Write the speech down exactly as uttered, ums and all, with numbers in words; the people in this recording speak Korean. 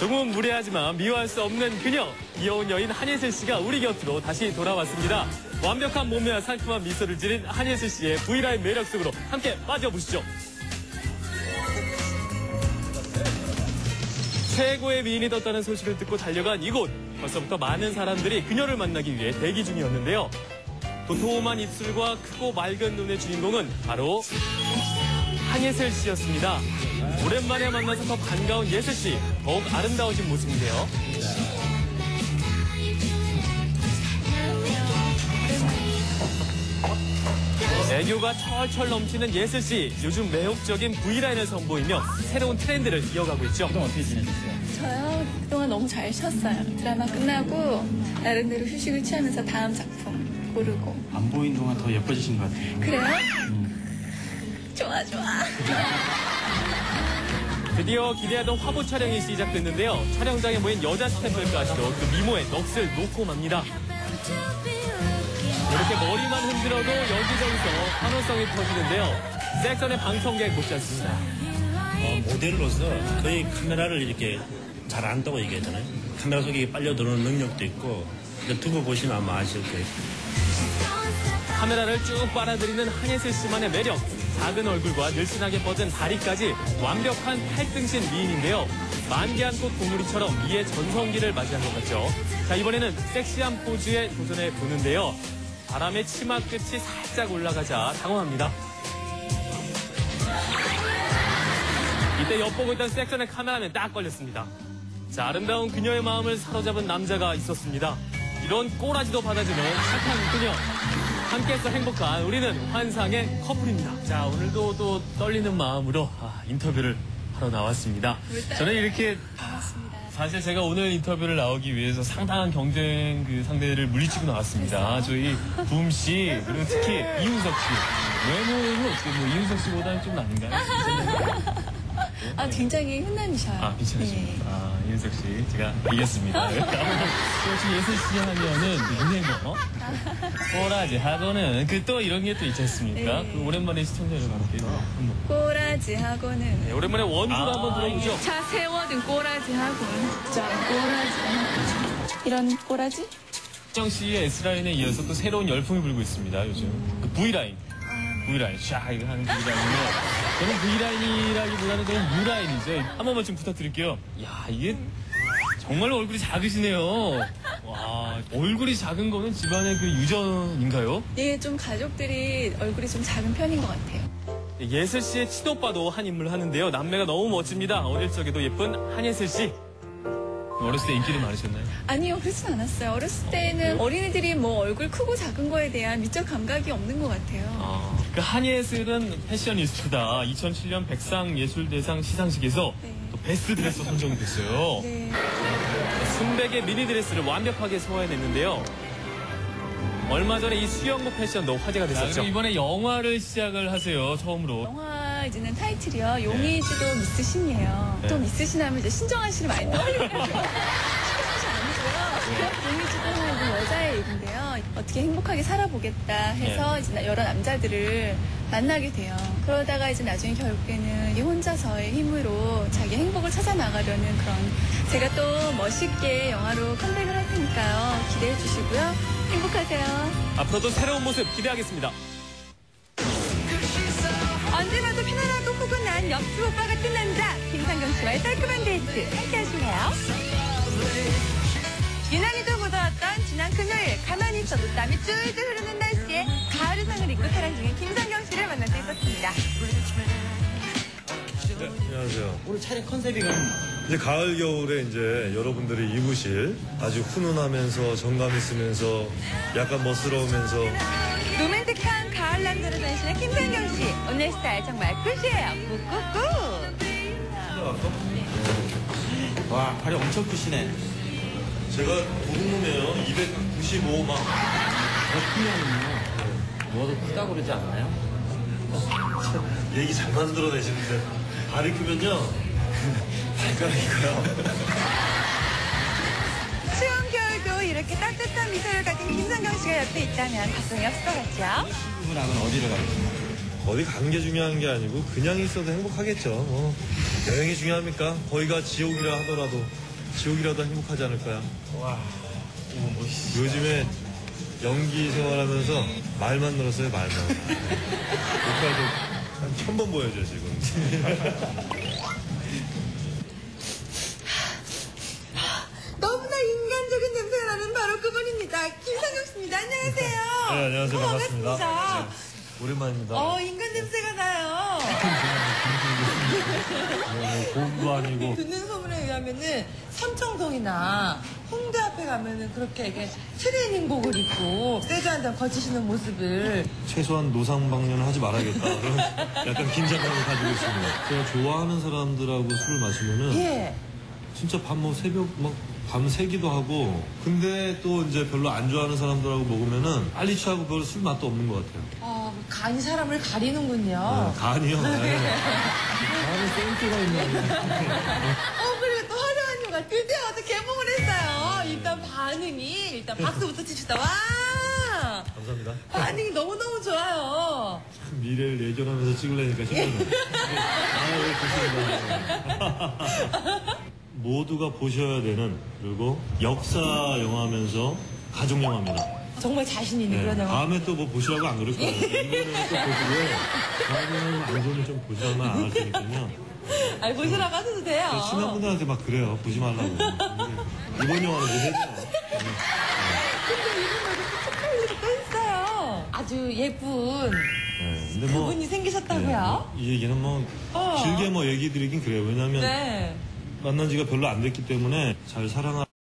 조금은 무례하지만 미워할 수 없는 그녀, 귀여운 여인 한예슬 씨가 우리 곁으로 다시 돌아왔습니다. 완벽한 몸매와 상큼한 미소를 지닌 한예슬 씨의 V라인 매력 속으로 함께 빠져보시죠. 최고의 미인이 떴다는 소식을 듣고 달려간 이곳. 벌써부터 많은 사람들이 그녀를 만나기 위해 대기 중이었는데요. 도톰한 입술과 크고 맑은 눈의 주인공은 바로 한예슬 씨였습니다. 오랜만에 만나서 더 반가운 예슬 씨, 더욱 아름다워진 모습인데요. 애교가 철철 넘치는 예슬 씨, 요즘 매혹적인 V라인을 선보이며 새로운 트렌드를 이어가고 있죠. 그동안 어떻게 지내셨어요? 저요? 그동안 너무 잘 쉬었어요. 드라마 끝나고 나름대로 휴식을 취하면서 다음 작품 고르고. 안 보인 동안 더 예뻐지신 것 같아요. 그래요? 음. 좋아 좋아. 드디어 기대하던 화보 촬영이 시작됐는데요. 촬영장에 모인 여자 스태프들까지도 그 미모의 넋을 놓고 맙니다. 이렇게 머리만 흔들어도 여기저기서 환호성이 터지는데요. 섹션의 방청객 못지 않습니다. 어, 모델로서 거의 카메라를 이렇게 잘 안다고 얘기하잖아요. 카메라 속에 빨려 들어오는 능력도 있고, 두고 보시면 아마 아실 거예요. 카메라를 쭉 빨아들이는 한예슬 씨만의 매력. 작은 얼굴과 늘씬하게 뻗은 다리까지 완벽한 팔등신 미인인데요. 만개한 꽃 봉우리처럼 미의 전성기를 맞이한 것 같죠. 자, 이번에는 섹시한 포즈에 도전해 보는데요. 바람에 치마 끝이 살짝 올라가자 당황합니다. 이때 엿보고 있던 섹션의 카메라맨 딱 걸렸습니다. 자, 아름다운 그녀의 마음을 사로잡은 남자가 있었습니다. 이런 꼬라지도 받아주는 착한 그녀. 함께해서 행복한 우리는 환상의 커플입니다. 자, 오늘도 또 떨리는 마음으로 아, 인터뷰를 하러 나왔습니다. 저는 이렇게 사실 제가 오늘 인터뷰를 나오기 위해서 상당한 경쟁 그 상대를 물리치고 나왔습니다. 저희 부음 씨, 그리고 특히 이윤석 씨. 외모는 어떻게 뭐 이윤석 씨보다는 좀 나은가요? 아, 굉장히 훈남이셔요. 아, 괜찮으십니까? 네. 아, 이윤석 씨, 제가 이겼습니다. 혹시 예슬 씨 하면은 유행어, 꼬라지 하고는 그 또 이런 게 또 있지 않습니까? 네. 그 오랜만에 시청자 여러분께 한번. 꼬라지 하고는. 네, 오랜만에 원주로 아, 한번 들어보죠. 차 세워든 꼬라지 하고는. 자, 꼬라지. 이런 꼬라지? 정 씨의 S라인에 이어서 또 새로운 열풍이 불고 있습니다, 요즘. 그 V라인. V라인. 샤, 이거 하는 V라인이요. 저는 V라인이라기보다는 그냥 U라인이죠. 한 번만 좀 부탁드릴게요. 야, 이게 정말로 얼굴이 작으시네요. 와, 얼굴이 작은 거는 집안의 그 유전인가요? 예, 좀 가족들이 얼굴이 좀 작은 편인 것 같아요. 예슬 씨의 친오빠도 한 인물 하는데요. 남매가 너무 멋집니다. 어릴 적에도 예쁜 한예슬 씨. 어렸을 때 인기도 많으셨나요? 아니요, 그렇진 않았어요. 어렸을 때는 어린이들이 뭐 얼굴 크고 작은 거에 대한 미적 감각이 없는 것 같아요. 아, 그 한예슬은 패셔니스트다. 이천칠 년 백상예술대상 시상식에서 네. 또 베스트 드레서 선정이 됐어요. 네. 순백의 미니 드레스를 완벽하게 소화해냈는데요. 얼마 전에 이 수영복 패션도 화제가 됐었죠. 이번에 영화를 시작을 하세요, 처음으로. 영화 이제는 타이틀이요. 용의주도 미스 신이에요. 네. 또 미스 신 하면 이제 신정한 씨를 많이 떠올리고요. 신정한 씨 아니고요. 용의주도 하는 여자의 얘기인데요. 어떻게 행복하게 살아보겠다 해서 네. 이제 여러 남자들을 만나게 돼요. 그러다가 이제 나중에 결국에는 이 혼자서의 힘으로 자기 행복을 찾아 나가려는 그런, 제가 또 멋있게 영화로 컴백을 할 테니까요. 기대해 주시고요. 행복하세요. 앞으로도 새로운 모습 기대하겠습니다. 언제나도 편안하고 포근한 옆집 오빠 같은 남자 김상경 씨와의 깔끔한 데이트 함께 하실래요? 유난히도 무더웠던 지난 금요일 가만히 있어도 땀이 쫄쫄 흐르는 날씨에 가을 의상을 입고 타랑 중인 김상경 씨를 만날 수 있었습니다. 네, 안녕하세요. 오늘 촬영 컨셉이건 이제 가을 겨울에 이제 여러분들이 입으실 아주 훈훈하면서 정감 있으면서 약간 멋스러우면서 로맨틱한 가을 남자로 변신한 김상경 씨. 오늘 스타일 정말 굿이에요. 굿굿굿. 와 발이 엄청 크시네. 제가 도둑놈이에요. 이백구십오 막. 어떻게하면요 뭐도 크다고 그러지 않나요? 얘기 잘 만들어내시는데 발이 크면요 발가락이고요. 추운 겨울도 이렇게 따뜻한 미소를 가진 김상경 씨가 옆에 있다면 걱정이 없을 것 같죠? 친구랑은 어디를 가요? 어디 가는 게 중요한 게 아니고 그냥 있어도 행복하겠죠. 뭐 여행이 중요합니까? 거기가 지옥이라 하더라도 지옥이라도 행복하지 않을까요? 와, 이거 뭐, 씨. 요즘에 연기 생활하면서 말만 늘었어요, 말만. 오빠도 한 천 번 보여줘, 지금. 너무나 인간적인 냄새가 나는 바로 그분입니다. 김상경 씨입니다. 안녕하세요. 네, 안녕하세요. 어, 반갑습니다. 반갑습니다. 오랜만입니다. 어, 인간 냄새가 나요. 고음도 아니고. 듣는 소문에 의하면은 삼청동이나 홍대 앞에 가면은 그렇게 이게 트레이닝복을 입고 세주 한 잔 거치시는 모습을 최소한 노상방뇨는 하지 말아야겠다. 그런 약간 긴장감을 가지고 있습니다. 제가 좋아하는 사람들하고 술을 마시면은 예. 진짜 밤 뭐 새벽 막 밤새기도 하고 근데 또 이제 별로 안 좋아하는 사람들하고 먹으면은 빨리 취하고 별로 술 맛도 없는 것 같아요. 어, 간이 사람을 가리는군요. 네, 간이요. 네. 간은 센스가 있네. 어, 그리고 또 화려한 휴가 드디어 어제 개봉을 했어요. 일단 반응이, 일단 박수부터 칩시다. 와! 감사합니다. 반응이 너무너무 좋아요. 미래를 예견하면서 찍으려니까 힘드네요. 아, 예, 좋습니다. 모두가 보셔야 되는 그리고 역사 영화면서 가족 영화입니다. 정말 자신 있는 네, 그런 영화. 다음에 또 뭐 보시라고 안 그럴 거예요. 이번에는 또 보시고요. 다음에는 방송을 좀 보시라고 말 안 할 테니까요. 아니, 보시라고 하셔도 돼요. 저 친한 분들한테 막 그래요. 보지 말라고. 이번 영화는 보세요. 근데 이분 말고 축하 일이 또 있어요. 아주 예쁜 네, 근데 뭐. 그분이 생기셨다고요? 네, 이 얘기는 뭐 어. 길게 뭐 얘기 드리긴 그래요. 왜냐하면 네. 만난 지가 별로 안 됐기 때문에 잘 사랑하